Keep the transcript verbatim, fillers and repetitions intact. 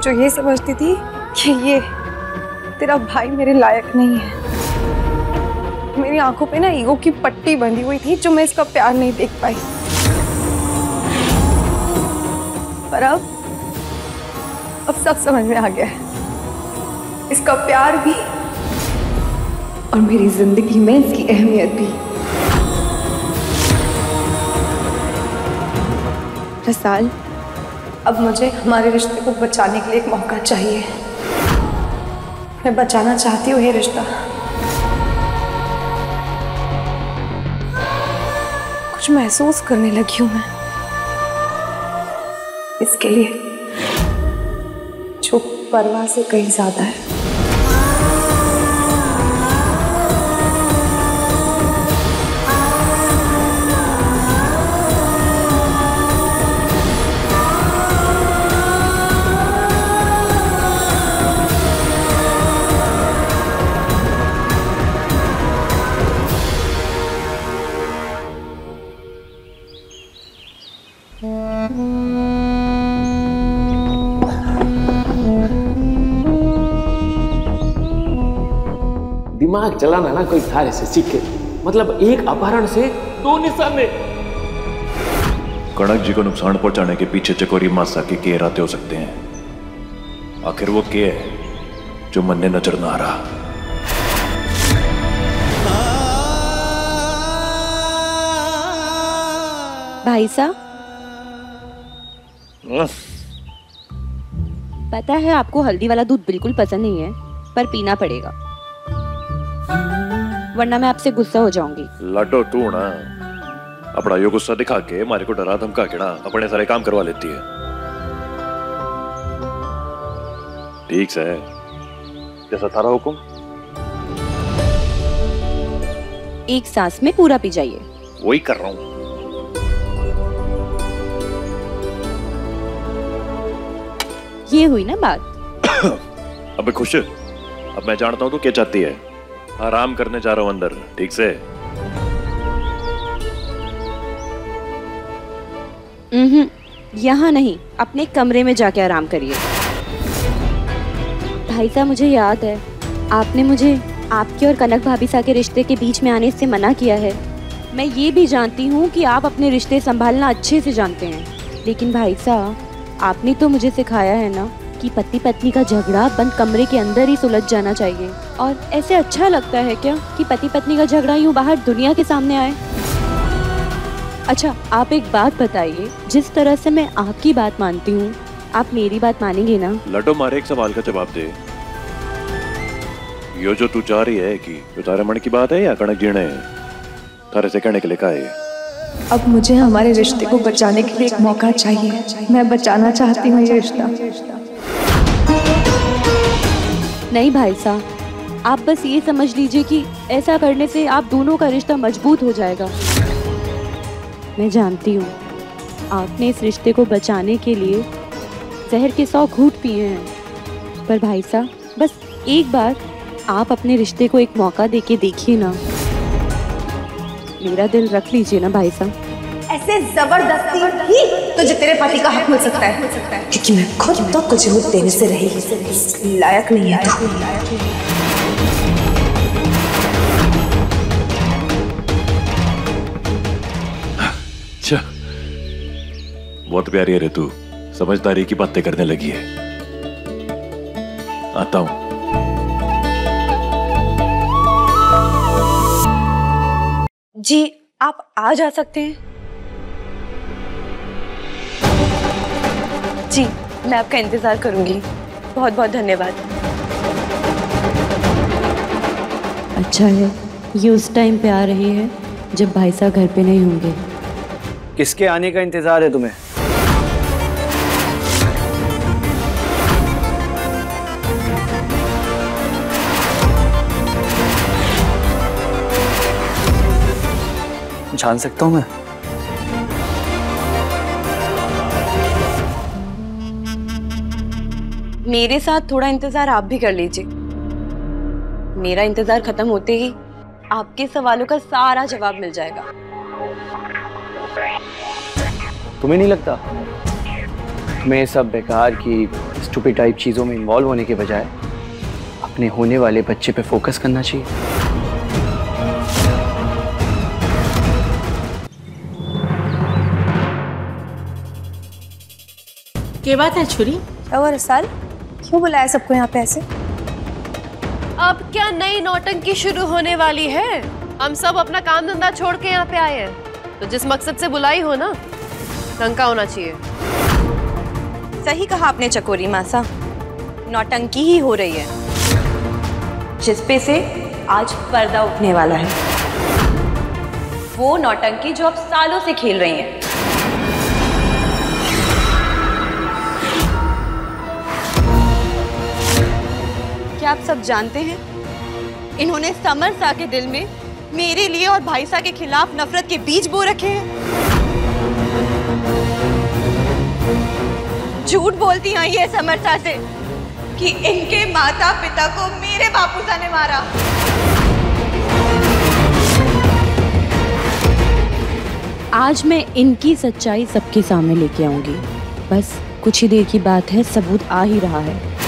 जो ये समझती थी कि ये तेरा भाई मेरे लायक नहीं है। मेरी आंखों पे ना ईगो की पट्टी बंधी हुई थी जो मैं इसका प्यार नहीं देख पाई। पर अब अब सब समझ में आ गया है, इसका प्यार भी और मेरी जिंदगी में इसकी अहमियत भी। रसाल, अब मुझे हमारे रिश्ते को बचाने के लिए एक मौका चाहिए। मैं बचाना चाहती हूँ ये रिश्ता। कुछ महसूस करने लगी हूँ मैं इसके लिए, जो परवाह से कहीं ज्यादा है। दिमाग चलाना ना कोई थारे से सीखे, मतलब एक अपहरण से दो निशाने। कणक जी को नुकसान पहुंचाने के पीछे चकोरी मासा के के इरादे हो सकते हैं। आखिर वो के है जो मन ने नजर ना आ रहा। भाई साहब, पता है आपको हल्दी वाला दूध बिल्कुल पसंद नहीं है, पर पीना पड़ेगा, वरना मैं आपसे गुस्सा हो जाऊंगी। लाडो तू ना अपना यो गुस्सा दिखा के मारे को डरा धमका के ना अपने सारे काम करवा लेती है। ठीक से जैसा थारा हुक्म। एक सांस में पूरा पी जाइए। वही कर रहा हूं। ये हुई ना बात। अबे खुश, अब मैं जानता हूं तू क्या चाहती है। आराम करने जा रहा हूं अंदर, ठीक से। हम्म, यहाँ नहीं, अपने कमरे में जाके आराम करिए। भाई साहब, मुझे याद है आपने मुझे आपके और कनक भाभी सा के रिश्ते के बीच में आने से मना किया है। मैं ये भी जानती हूँ कि आप अपने रिश्ते संभालना अच्छे से जानते हैं, लेकिन भाई साहब आपने तो मुझे सिखाया है ना कि पति पत्नी का झगड़ा बंद कमरे के अंदर ही सुलझ जाना चाहिए। और ऐसे अच्छा लगता है क्या कि पति पत्नी का झगड़ा यूं बाहर दुनिया के सामने आए? अच्छा, आप एक बात बताइए, जिस तरह से मैं आपकी बात मानती हूँ, आप मेरी बात मानेंगे ना? लड्डू, मारे एक सवाल का जवाब दे। यो जो तू चाह रही है कि जो तारे मन की बात है या कणक जी ने तारे से कहने के लिए कहा है? अब मुझे हमारे रिश्ते को बचाने के लिए एक मौका चाहिए। मैं बचाना चाहती हूँ ये रिश्ता। नहीं भाई साहब, आप बस ये समझ लीजिए कि ऐसा करने से आप दोनों का रिश्ता मजबूत हो जाएगा। मैं जानती हूँ आपने इस रिश्ते को बचाने के लिए जहर के सौ घूंट पिए हैं, पर भाई साहब बस एक बार आप अपने रिश्ते को एक मौका देके देखिए ना। मेरा दिल रख लीजिए ना भाई साहब। ऐसे जबरदस्ती ही तुझे तेरे पति का हक मिल सकता है, क्योंकि मैं खुद तो तुझे वो देने से रही लायक नहीं है। अच्छा, बहुत प्यारी है रे तू, समझदारी की बातें करने लगी है। आता हूं। जी, आप आ जा सकते हैं। जी, मैं आपका इंतजार करूंगी। बहुत बहुत धन्यवाद। अच्छा है ये उस टाइम पे आ रहे हैं जब भाई साहब घर पे नहीं होंगे। किसके आने का इंतजार है तुम्हें? जान सकता हूं मैं? मेरे साथ थोड़ा इंतजार आप भी कर लीजिए। मेरा इंतजार खत्म होते ही आपके सवालों का सारा जवाब मिल जाएगा। तुम्हें नहीं लगता मैं सब बेकार की स्टूपिड टाइप चीज़ों में इन्वॉल्व होने के बजाय अपने होने वाले बच्चे पे फोकस करना चाहिए। क्या बात है छुरी? और साल क्यों बुलाया सबको यहाँ पे ऐसे? अब क्या नई नौटंकी शुरू होने वाली है? हम सब अपना काम धंधा छोड़ के यहाँ पे आए हैं, तो जिस मकसद से बुलाई हो ना, ढंग का होना चाहिए। सही कहा आपने चकोरी मासा, नौटंकी ही हो रही है, जिसपे से आज पर्दा उठने वाला है। वो नौटंकी जो आप सालों से खेल रही हैं। क्या आप सब जानते हैं, इन्होंने समर सा के दिल में मेरे लिए और भाई सा के खिलाफ नफरत के बीज बो रखे हैं। झूठ बोलती हैं ये समर सा से कि इनके माता पिता को मेरे बापूसा ने मारा। आज मैं इनकी सच्चाई सबके सामने लेके आऊंगी। बस कुछ ही देर की बात है, सबूत आ ही रहा है।